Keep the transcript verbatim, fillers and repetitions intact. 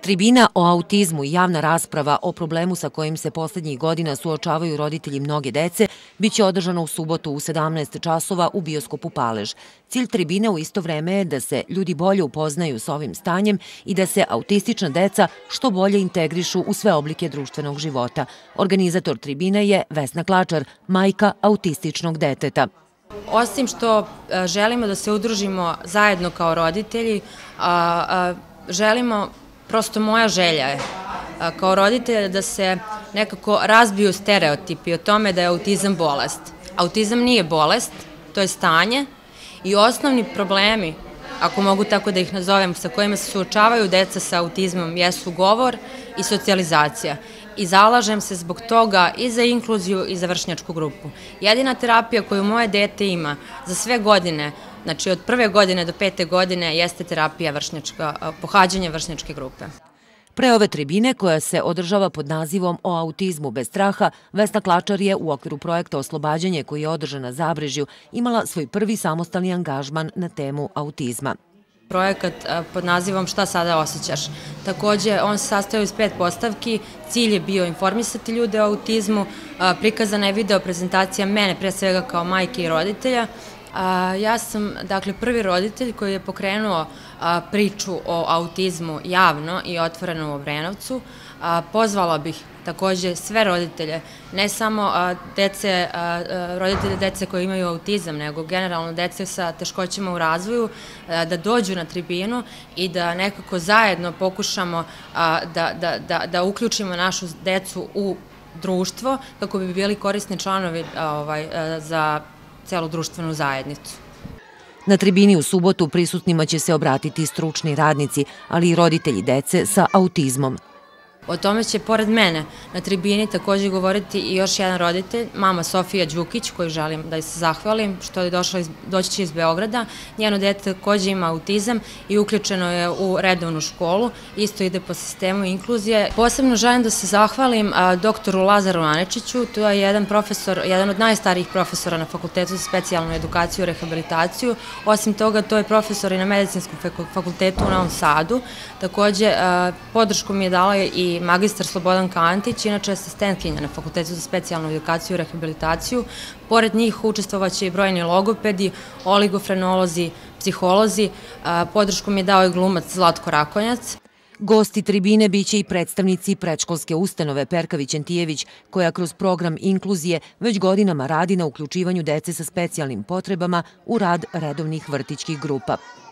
Tribina o autizmu i javna rasprava o problemu sa kojim se poslednjih godina suočavaju roditelji mnoge dece biće održana u subotu u sedamnaest časova u bioskopu Palež. Cilj tribine u isto vreme je da se ljudi bolje upoznaju s ovim stanjem i da se autistična deca što bolje integrišu u sve oblike društvenog života. Organizator tribine je Vesna Klačar, majka autističnog deteta. Osim što želimo da se udružimo zajedno kao roditelji, želimo, prosto moja želja je kao roditelja da se nekako razbiju stereotipi o tome da je autizam bolest. Autizam nije bolest, to je stanje i osnovni problemi, ako mogu tako da ih nazovem, sa kojima se suočavaju deca sa autizmom jesu govor i socijalizacija. I zalažem se zbog toga i za inkluziju i za vršnjačku grupu. Jedina terapija koju moje dete ima za sve godine, znači od prve godine do pete godine, jeste terapija vršnjačka, pohađanje vršnjačke grupe. Pre ove tribine, koja se održava pod nazivom O autizmu bez straha, Vesna Klačar je u okviru projekta Oslobađanje, koji je održan na Zabrežju, imala svoj prvi samostalni angažman na temu autizma. Projekat pod nazivom Šta sada osjećaš? Takođe, on se sastojao iz pet postavki. Cilj je bio informisati ljude o autizmu, prikazana je video prezentacija mene, pre svega kao majke i roditelja. Ja sam, dakle, prvi roditelj koji je pokrenuo priču o autizmu javno i otvoreno u Obrenovcu. Pozvala bih takođe sve roditelje, ne samo roditelje dece koji imaju autizam, nego generalno dece sa teškoćama u razvoju, da dođu na tribinu i da nekako zajedno pokušamo da uključimo našu decu u društvo kako bi bili korisni članovi za celu društvenu zajednicu. Na tribini u subotu prisutnima će se obratiti stručni radnici, ali i roditelji dece sa autizmom. O tome će, pored mene, na tribini takođe govoriti i još jedan roditelj, mama Sofija Đukić, koju želim da se zahvalim, što je doći će iz Beograda. Njeno dete takođe ima autizam i uključeno je u redovnu školu, isto ide po sistemu inkluzije. Posebno želim da se zahvalim doktoru Lazaru Anečiću, to je jedan profesor, jedan od najstarijih profesora na Fakultetu za specijalnu edukaciju i rehabilitaciju. Osim toga, to je profesor i na Medicinskom fakultetu u Novom Sadu. Takođe, podršku mi je dala i magistar Slobodan Kantić, inače asistentkinja na Fakultetu za specijalnu edukaciju i rehabilitaciju. Pored njih učestvovaće i brojni logopedi, oligofrenolozi, psiholozi. Podršku mi je dao i glumac Zlatko Rakonjac. Gosti tribine biće i predstavnici predškolske ustanove Perkavić-Antijević, koja kroz program inkluzije već godinama radi na uključivanju dece sa specijalnim potrebama u rad redovnih vrtićkih grupa.